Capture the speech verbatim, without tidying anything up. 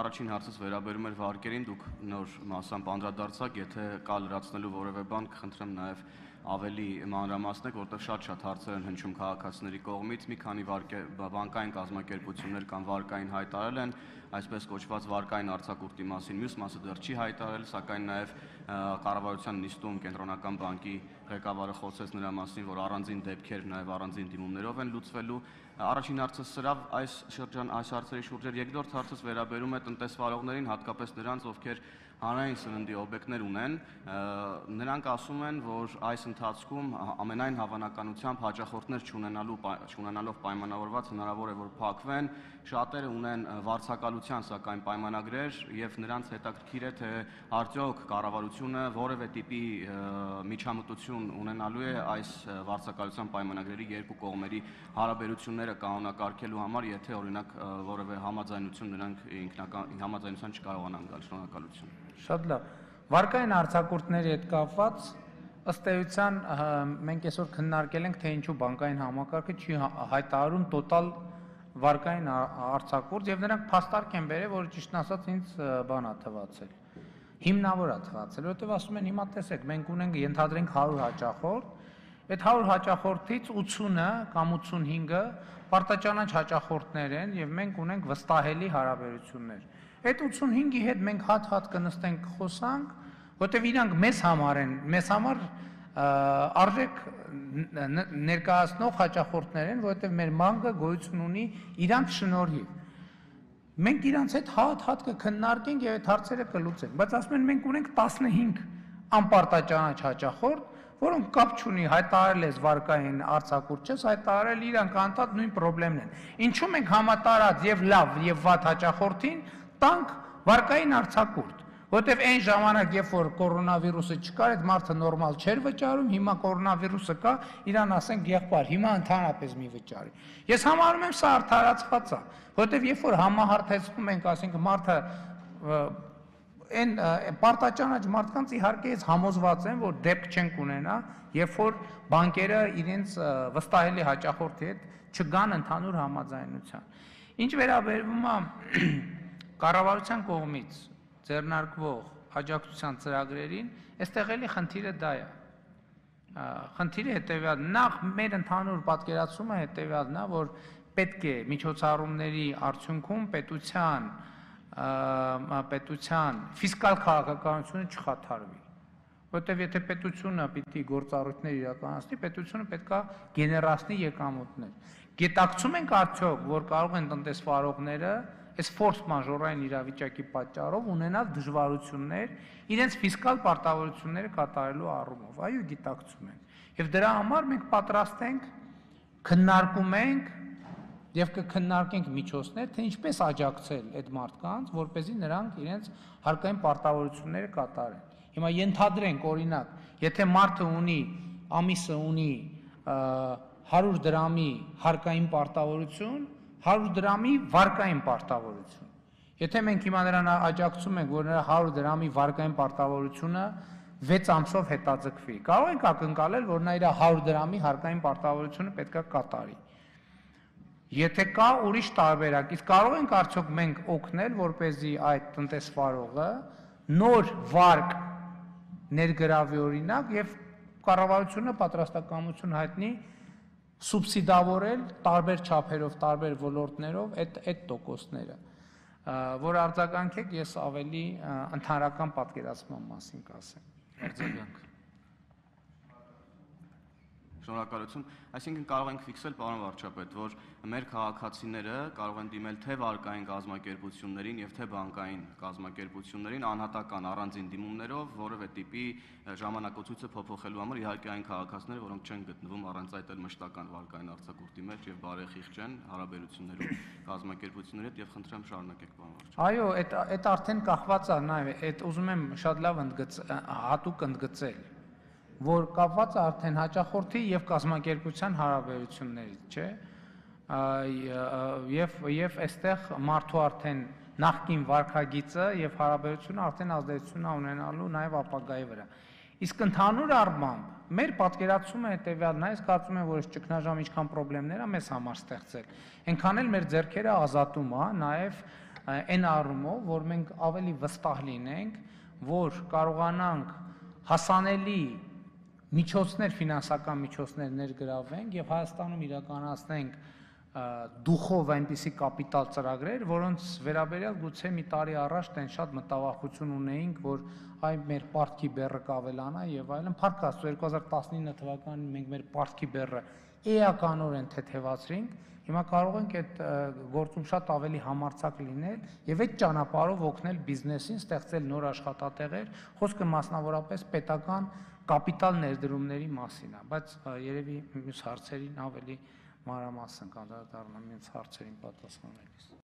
առաջին հարցս վերաբերում էր վարկերին, դուք նոր մասամբ անդրադարձաք, եթե կա լրացնելու որևէ բան, կխնդրեմ նաև ավելի մանրամասնեք, որտեղ շատ-շատ հարցեր են հնչում քաղաքացիների կողմից, մի քանի բանկային կազմակերպություններ կամ վարկային հայտարարել են, այսպես կոչված վարկային արձակուրդի մասին, մյուս մասը դեռ չի հայտարարել, սակայն նաև կառավարության նիստում կենտրոնական բանկի ղեկավարը խոսեց նրա մասին, որ առանձին դեպքեր նաև առանձին դիմումներով են լուծվելու։ Առաջին հարցս սրա այս շրջան այս հարցերի շուրջ էր, երկրորդ հարցս վերաբերում է տնտեսվարողներին, հատկապես նրանց, ովքեր հանրային սննդի օբյեկտներ ունեն, նրանք ասում են, որ այս ընթացքում ամենայն հավանականությամբ հաճախորդներ չունենալով պայմանավորված հնարավոր է, որ փակվեն, շատերը ունեն վարձակալության սակայն պայմանագրեր եւ նրանց հետաքրքիր է, թե արդյոք կառավարությունը որևէ տիպի միջամտություն ունենալու է այս վարձակալության պայմանագրերի երկու կողմերի հարաբերությունները կանոնակարգելու համար, եթե օրինակ որևէ համաձայնություն նրանք ինքնական համաձայնության չկարողանան գալ։ Շնորհակալություն։ Շատ լավ։ Վարկային արձակուրդների հետ կապված ըստ էության մենք այսօր քննարկել ենք, թե ինչու բանկային համակարգը չի հայտարարում տոտալ վարկային արձակուրդ եւ նրանք փաստարկ են բերել, որ ճիշտն ասած ինձ բան է թվացել։ Հիմնավոր է թվացել, որովհետեւ ասում են հիմա տեսեք, մենք ունենք ենթադրենք հարյուր հաճախորդ, այդ հարյուր հաճախորդից ութսունը կամ ութսունհինգը պարտաճանաչ հաճախորդներ են եւ մենք ունենք վստահելի հարաբերություններ։ Այդ ութսունհինգի հետ մենք հատ-հատ կնստենք խոսանք, որտեղ իրանք մեզ համար են, մեզ համար արժեք ներկայացնող հաճախորդներ են, որտեղ մեր մանկը գոյություն ունի իրանք շնորհիվ։ Մենք իրանց հետ հատ-հատ կքննարկենք եւ այդ հարցերը կլուծենք, բայց ասում են մենք ունենք տասնհինգ անպարտաճանաչ հաճախորդ, որոնք կապ չունի հայտարարել ես վարկային արձակուրդ չես, հայտարարել իրանք անդադ նույն խնդիրներն են։ Ինչու մենք համատարած եւ լավ եւ վատ հաճախորդին տանք վարկային արձակուրդ, որտեվ այն ժամանակ, երբ որ կորոնավիրուսը չկար, այդ մարդը նորմալ չէր վճարում, հիմա կորոնավիրուսը կա, իրան ասենք եղբայր, հիմա ընդհանրապես մի վճարի։ Ես համարում եմ սա արդարացված է, որտեվ երբ որ համահարթեցնում ենք, ասենք մարդը այն պարտաճանաչ մարդկանց իհարկե ես համոզված եմ, որ դեպք չենք ունենա, երբ որ բանկերը իրենց վստահելի հաճախորդի հետ չգան ընդհանուր համաձայնության։ Ինչ վերաբերում է կառավարության կողմից ձեռնարկվող աջակցության ծրագրերին, այստեղ էլի խնդիրը դա է։ Խնդիրը հետևյալն է, նախ մեր ընդհանուր պատկերացումը հետևյալն է, որ պետք է միջոցառումների արդյունքում պետության պետության ֆիսկալ քաղաքականությունը չխաթարվի, որտեղ եթե պետությունը պիտի գործառույթներ իրականացնի, պետությունը պետք է գեներացնի եկամուտներ։ Գիտակցում ենք արդյոք, որ կարող են տնտեսվարողները այս ֆորս մաժորային իրավիճակի պատճառով ունենալ դժվարություններ իրենց ֆիսկալ պարտավորությունները կատարելու առումով, այո, գիտակցում ենք։ Եվ դրա համար մենք պատրաստ ենք քննարկում ենք եւ կքննարկենք միջոցներ, թե ինչպես աջակցել այդ մարդկանց, որպեսզի նրանք իրենց հարկային պարտավորությունները կատարեն։ Հիմա ենթադրենք օրինակ, եթե մարդը ունի ամիսը ունի հարյուր դրամի հարկային պարտավորություն, հարյուր դրամի վարկային պարտավորություն։ Եթե մենք հիմա նրան աջակցում ենք, որ նրա հարյուր դրամի վարկային պարտավորությունը վեց ամսով հետաձգվի, կարող ենք ակնկալել, որ նա իր հարյուր դրամի հարկային պարտավորությունը պետք է կատարի։ Եթե կա ուրիշ տարբերակ, իսկ կարող ենք արդյոք մենք օգնել, որպեսզի այդ տնտեսվարողը նոր վարկ ներգրավի օրինակ եւ կառավարությունը պատրաստակամություն հայտնի սուբսիդավորել տարբեր չափերով, տարբեր ոլորտներով այդ այդ տոկոսները, որ արձագանքեք, ես ավելի ընդհանրական պատկերացման մասին կասեմ։ Արձագանք։ Շնորհակալություն։ Այսինքն կարող ենք ֆիքսել, պարոն վարչապետ, որ մեր քաղաքացիները կարող են դիմել թե վարկային կազմակերպություններին եւ թե բանկային կազմակերպություններին անհատական առանձին դիմումներով որևէ տիպի ժամանակացույցը փոփոխելու համար, իհարկե այն քաղաքացիները, որոնք չեն գտնվում առանց այդ էլ մշտական վարկային արձակուրդի մեջ եւ բարեխիղճ են հարաբերություններում կազմակերպությունների հետ եւ խնդրեմ շարունակեք, պարոն վարչապետ։ Այո, այդ այդ արդեն կախված է, նայ, այդ ուզում եմ շատ լավ հատուկ ընդգծել, որ կապված է արդեն հաճախորդի եւ կազմակերպության հարաբերություններից, չէ՞։ Եվ եւ այստեղ մարդու արդեն նախկին վարկագիծը եւ հարաբերությունը արդեն ազդեցություն է ունենալու նաեւ ապագայի վրա։ Իսկ ընդհանուր առմամբ մեր պատկերացումը հետեւյալն է, ես կարծում եմ, որ այս ճգնաժամ ինչքան խնդիրներ է մեզ համար ստեղծել, այնքան էլ մեր ձեռքերը ազատում է նաեւ այն առումով, որ մենք ավելի վստահ լինենք, որ կարողանանք հասանելի միջոցներ, ֆինանսական միջոցներ ներգրավենք եւ Հայաստանում իրականացնենք դուխով այնպիսի կապիտալ ծրագրեր, որոնց վերաբերյալ գուցե մի տարի առաջ տեն շատ մտավախություն ունեինք, որ այ մեր պարտքի բեռը կավելանա եւ այլն։ Փառք Աստծո, երկու հազար տասնինը թվականին մենք մեր պարտքի բեռը էականորեն թեթևացրինք։ Հիմա կարող ենք այդ գործում շատ ավելի համարձակ լինել եւ այդ ճանապարհով օգնել բիզնեսին ստեղծել նոր աշխատատեղեր, խոսքը մասնավորապես պետական կապիտալ ներդրումների մասին է, բայց երևի մյուս հարցերին ավելի մանրամասն կանդրադառնամ մյուս հարցերին պատասխանելիս։